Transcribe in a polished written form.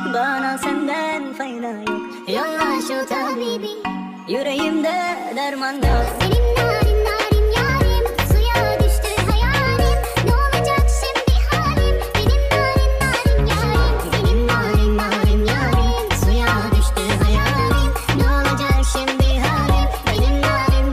Bana senden fayda yok. Yolla şu tabibi, yüreğimde derman yok. Senin narin